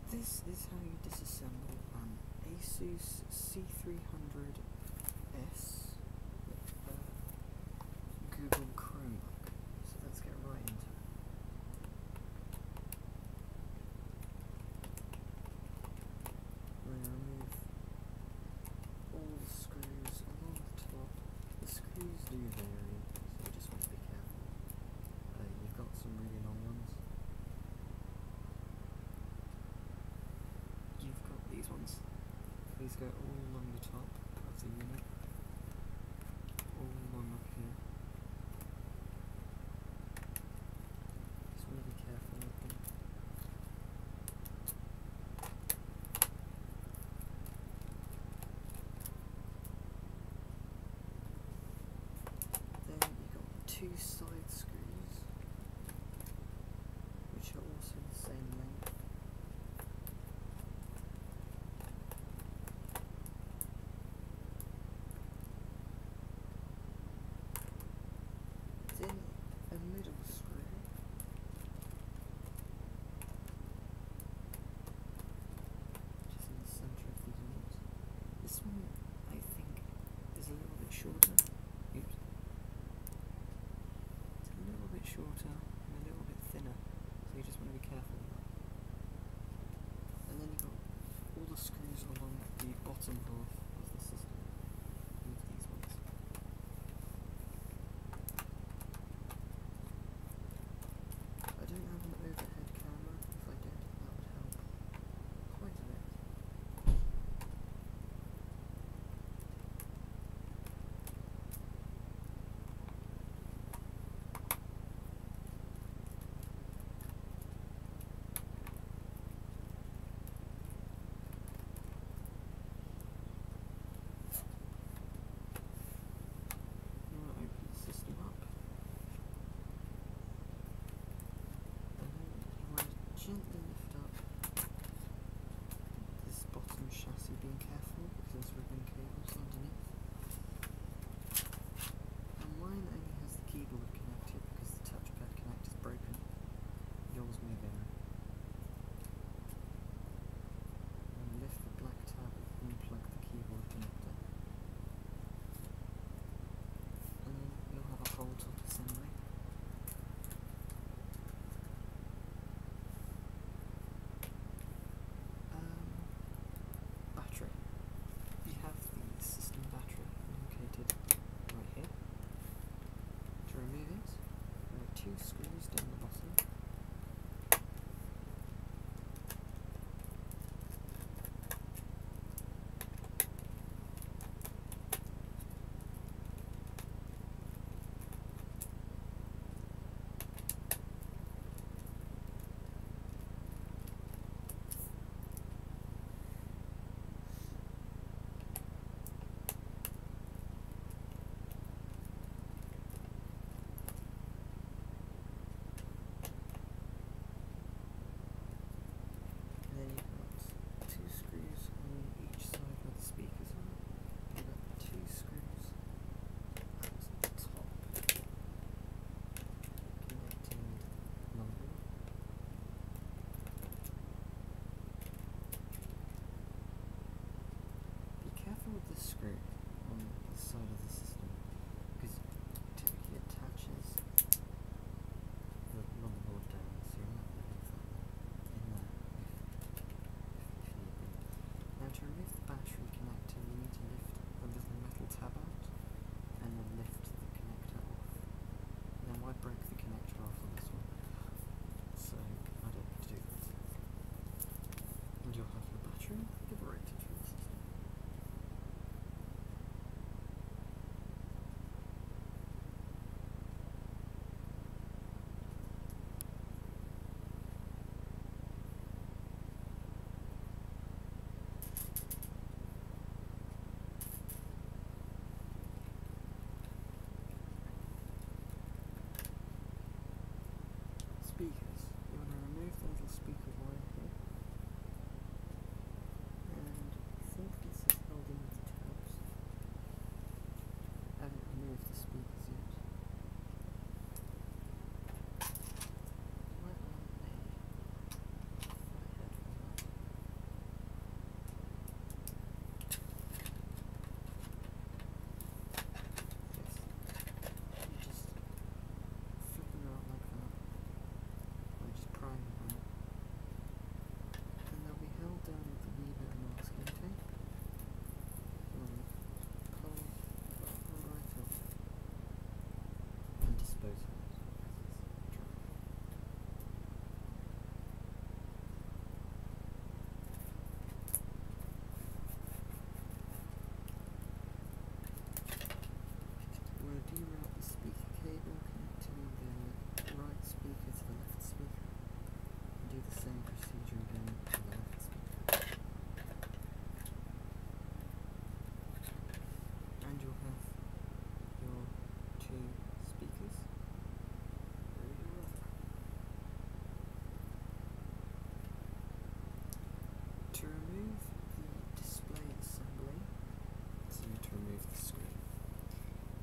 This is how you disassemble an Asus C300S Google Chromebook. So let's get right into it. We're going to remove all the screws along the top. The screws do vary, so you just want to be careful. You've got some really long ones. You've got these ones. These go all along the top of the unit, all along up here. Just want to be careful with them. Then you've got two side screws, which are also the same length. Then a middle screw, which is in the centre of the unit. This one, I think, is a little bit shorter. Oops. It's a little bit shorter and a little bit thinner, so you just want to be careful with that. And then you've got all the screws along the bottom half of the system. These ones. I don't have an overhead camera. If I did, that would help quite a bit. You want to open the system up, and then you want to gently lift up this bottom chassis, being careful because there's ribbon cables underneath. And mine only has the keyboard connected because the touchpad connector is broken. Yours may vary. And lift the black tab and plug the keyboard connector. And then you'll have a whole top assembly. Battery. You have the system battery located right here. To remove it, there are two screws down the bottom. And then you've got two screws on each side where the speakers are. You've got two screws at the top connecting the motherboard. Be careful with this screw on the side of the system because it typically attaches the motherboard down, so you might leave that in there if need be. Now to remove the battery connector, you need to lift the little metal tab out and then lift the connector off. Now I broke the connector off on this one, so I don't need to do that. And you'll have your battery liberated from the system.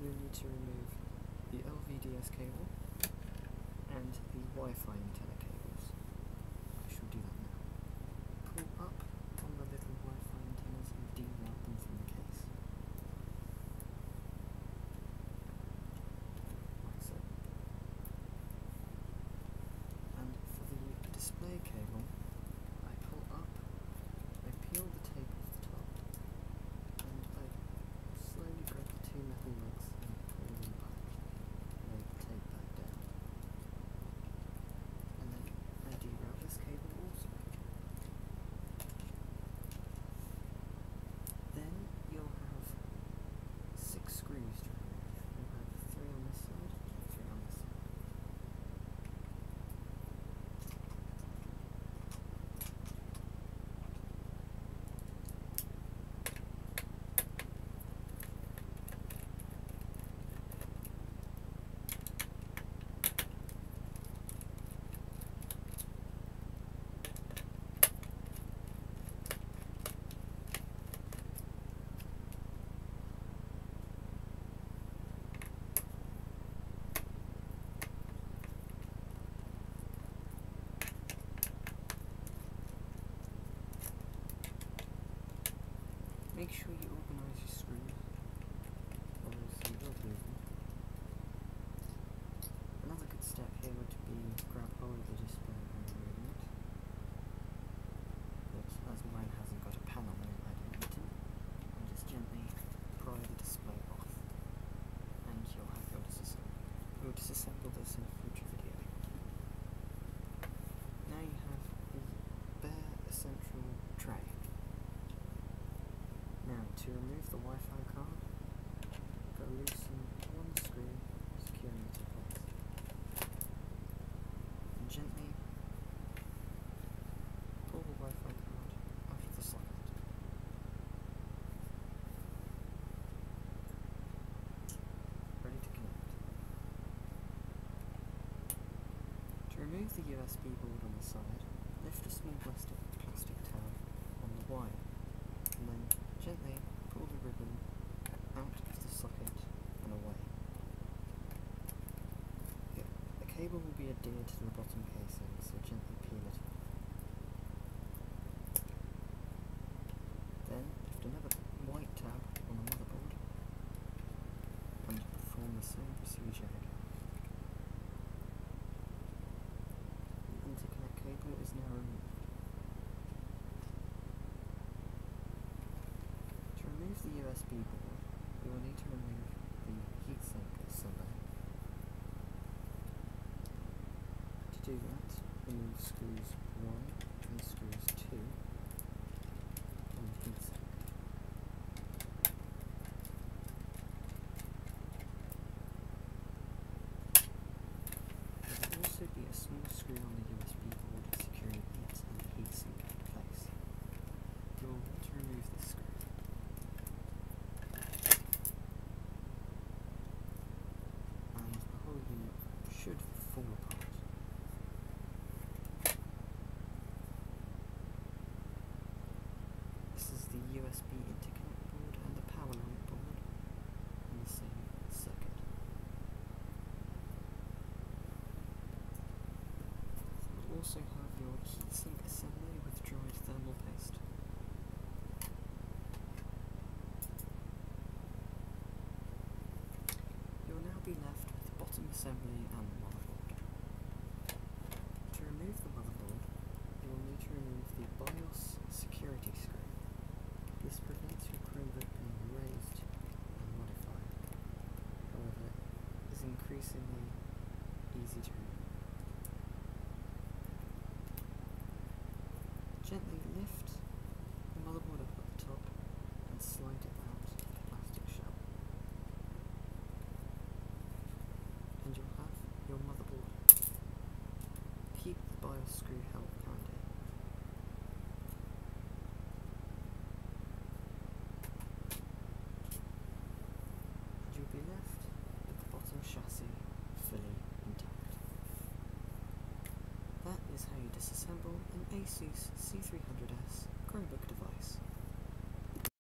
you'll need to remove the LVDS cable and the Wi-Fi antenna cables. I shall do that now. Pull up on the little Wi-Fi antennas and deroute them from the case. Like so. And for the display cable, I pull up, I peel the tape off the top, and I slowly grab the two metal lugs and pull them back, and I tape that down. And then I deroute this cable also. Then you'll have 6 screws to remove. You'll have 3 on this side, 3 on this side. Make sure you organise your screws, otherwise you will lose them. Another good step here would be grab hold of the display when removing it. But as mine hasn't got a panel in it, I don't need to. And just gently pry the display off, and you'll have your disassemble. We'll disassemble this in a future video. Now you have the bare essential tray. Now, to remove the Wi-Fi card, go loosen one screw, securing it to place, and gently pull the Wi-Fi card out of the socket. Ready to connect. To remove the USB board on the side, lift a small plastic tab on the wire, and then gently pull the ribbon out of the socket and away. The cable will be adhered to the bottom casing, so gently peel it off. Then lift another white tab on the motherboard and perform the same procedure again. The interconnect cable is now removed. To remove the USB board, we will need to remove the heatsink assembly. To do that, remove screws 1 and screws 2 on the heatsink. There will also be a small screw on the USB board securing it and the heatsink in place. You will want to remove this screw. And the whole unit should fall apart. This is the USB interconnect board and the power line board in the same circuit. You'll also have your heatsink assembly with dried thermal paste. You'll now be left with the bottom assembly and the motherboard. To remove the motherboard, you will need to remove the BIOS security screw. This prevents your Chromebook being raised and modified. However, it is increasingly easy to remove. Gently lift the motherboard up at the top and slide it out of the plastic shell. And you'll have your motherboard. Keep the BIOS screw held behind it. And you'll be left with the bottom chassis fully intact. That is how you disassemble an Asus C300S